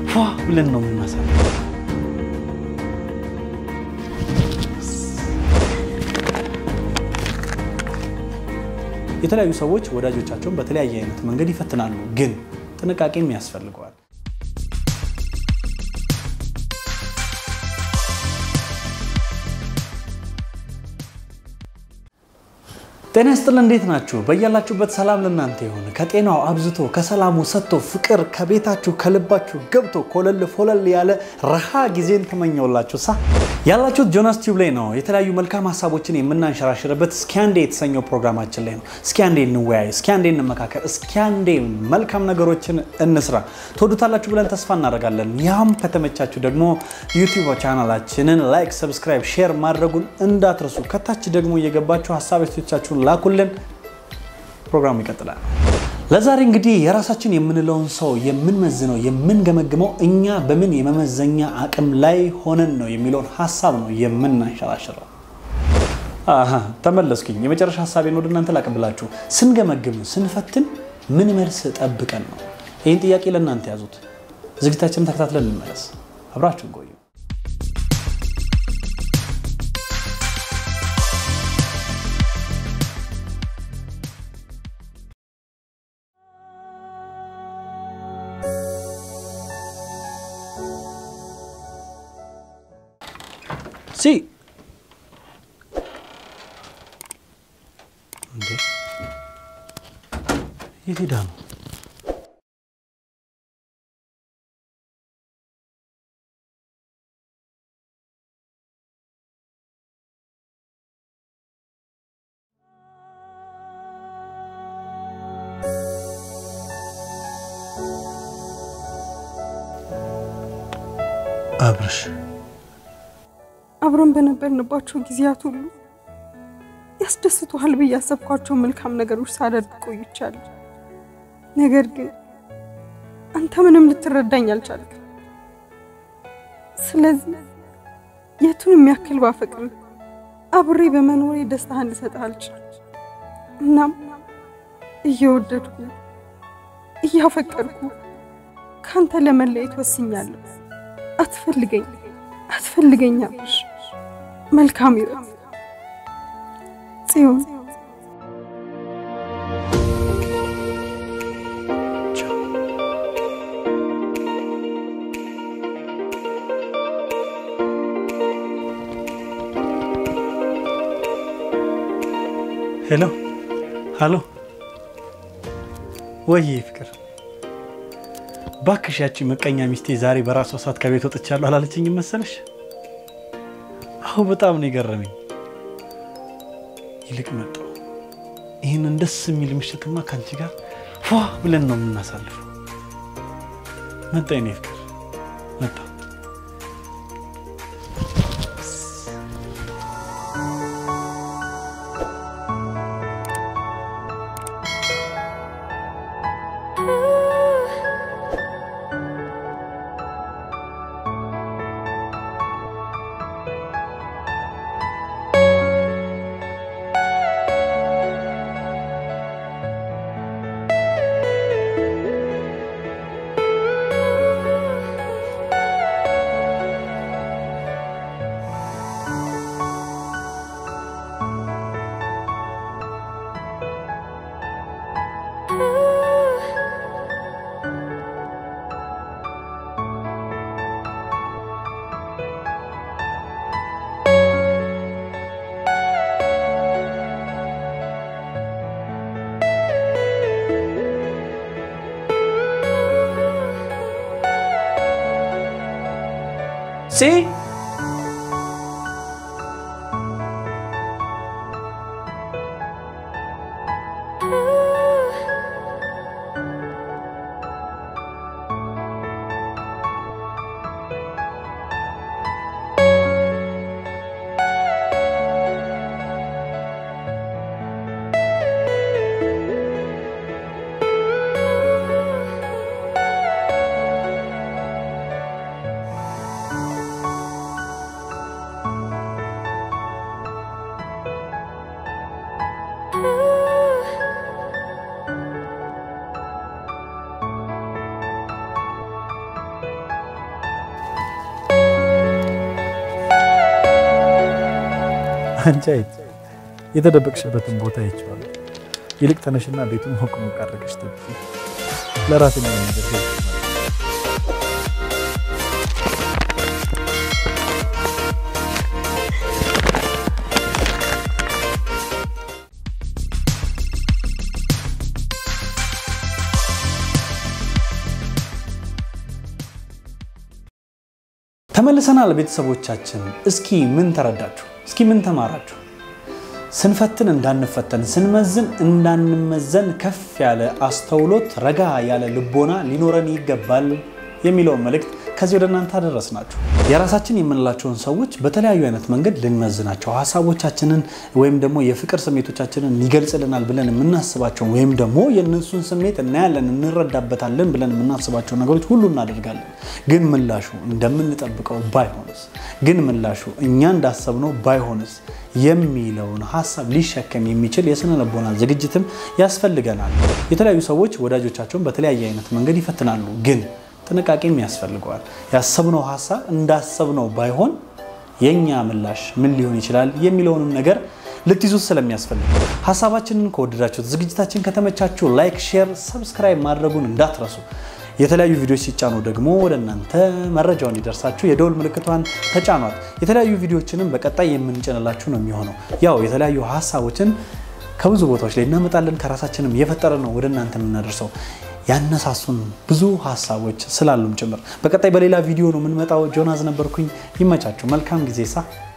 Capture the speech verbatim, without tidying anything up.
ፏ ብለን ነው የምናሳልፈው የተለያዩ ሰዎች ወዳጆቻቸውን በተለያየ አይነት መንገድ ይፈትናሉ ግን ጥንቃቄም ያስፈልጋል ጤና ይስጥልን እንዴት ናችሁ በእያላችሁበት ሰላም ለእናንተ ይሁን ከጤናው አብዝቶ ከሰላሙ ሰጥቶ ፍቅር ከቤታችሁ ከልባችሁ ገብቶ ኮለል ፎለል ያለ ረሃ ጊዜን ተመኘውላችሁ ሳ ያላችሁት ጆናስ ቲዩብ ላይ ነው የተለያዩ መልካም ሐሳቦችን የምናንሸራሽርበት ስካንዴ የተሰኘው ፕሮግራማችን ላይ ነው ስካንዴ እንወያይ ስካንዴ እንመካከር ስካንዴ መልካም ነገሮችን እንስራ ተወዱታላችሁ ብለን ተስፋ እናደርጋለን ያም ከተመቻችሁ ደግሞ ዩቲዩብ ቻናላችንን ላይክ ሰብስክራይብ ሼር ማድረጉን እንዳትረሱ ከታች ደግሞ እየገባችሁ ሐሳቦቻችሁን ላኩልን ፕሮግራሙ ይቀጥላል ለዛሬ እንግዲህ የራሳችን የምንለውን ሰው የምንመዝነው የምንገመግመው እኛ በምን የመመዘኛ አቅም ላይ ሆነን ነው የሚለውን ሐሳብ ነው የምናንሸራሽረው አሃ ተመለስኩኝ የመጨረሻ ሐሳቤን ወደ እናንተ ላቀብላችሁ ስንገመግም ስንፈትን ምን መልስ ጠብቀን ነው ይሄን ጥያቄ ለእናንተ ያዙት ዝግጅታችንን ተከታትለን እንመለስ አብራችሁን ቆዩ Sí. ¿Dónde? ¿Y tiramos? Abres. አብሮን በነበርንባቸው ጊዜያት ሁሉ ያስደስቱሃል በያሰብኳቸው መልካም ነገሮች ሳደርግ ቆይቻለሁ ነገር ግን አንተ ምንም ልትረዳኝ አልቻልክም ስለዚህ የቱንም ያክል ባፈቅር አብሬ በመኖሬ ደስታህን ልሰጥህ አልቻልኩም እናም እየወደድኩ እያፈቀርኩ ካንተ ለመለየት ወስኛለሁ አትፈልገኝ አትፈልገኝ አብሽ መልካም ይሁን ጽዮን ሄሎ ሃሎ ወይ ፍቅር ባክሽ ያቺ መቀኛ ሚስቴ ዛሬ በራሷ ሰዓት ከቤት ወጥቻለሁ አላለችኝም መሰለሽ አው በጣም ነው ይገረመኝ ይልቅ መጣው ይሄን እንደስ የሚል ምሽትማ ካንቺ ጋር ፏ ብለን ነው የምናሳልፈው መጣኝ ነው ፍቅር መጣ Sí. አንቺ አይት የተደበቅሽበትን ቦታ አይቻለሁ ይልቅ ተነሽና ቤቱን ሞቅ ሞቅ አድርገሽ ተብቂ ለራስሽ ነው ነገር ተመልሰናል ቤተሰቦቻችን እስኪ ምን ተረዳችሁ እስኪ ምን ተማራችሁ ስንፈትን እንዳንፈተን ስንመዝን እንዳንመዘን ከፍ ያለ አስተውሎት ረጋ ያለ ልቦና ሊኖረን ይገባል የሚለው መልእክት ከዚህ ወደ እናንተ አደረስናችሁ የራሳችን የምንላቸውን ሰዎች በተለያዩ አይነት መንገድ ልንመዝናቸው ሐሳቦቻችንን ወይም ደግሞ የፍቅር ስሜቶቻችንን ይገልጽልናል ብለን የምናስባቸው ወይም ደግሞ የነሱን ስሜት እናያለን እንረዳበታለን ብለን የምናስባቸው ነገሮች ሁሉ እናደርጋለን ግን ምላሹ እንደምንጠብቀው ባይሆንስ ግን ምላሹ እኛ እንዳሰብነው ባይሆንስ የሚለውን ሐሳብ ሊሸከም የሚችል የስነ ልቦና ዝግጅትም ያስፈልገናል የተለያዩ ሰዎች ወዳጆቻቸውን በተለያየ አይነት መንገድ ይፈትናሉ ግን ጥንቃቄም ያስፈልጋል ያሰብነው ሐሳብ እንዳሰብነው ባይሆን የኛ ምላሽ ምን ሊሆን ይችላል የሚለውንም ነገር ልትይዙት ስለሚያስፈልግ ሐሳባችንን ከወደዳችሁት ዝግጅታችን ከተመቻችሁ ላይክ ሼር ሰብስክራይብ ማድረጉን እንዳትረሱ የተለያዩ ቪዲዮዎች ሲጫኑ ደግሞ ወደናንተ መረጃው እንዲደርሳችሁ የደወል ምልክቷን ተጫኗት የተለያዩ ቪዲዮዎችንም በቀጣይ የምንጭንላችሁ ነው የሚሆነው ያው የተለያዩ ሐሳቦችን ከብዙ ቦታዎች ላይ እናመጣለን ከራሳችንም የፈጠረን ነው ወደናንተ የምናደርሰው ያነሳሱን ብዙ ሐሳቦች ስላሉም ጭምር በቀጣይ በሌላ ቪዲዮ ነው የምንመጣው ጆናስ ነበርኩኝ ይመቻችሁ መልካም ጊዜሳ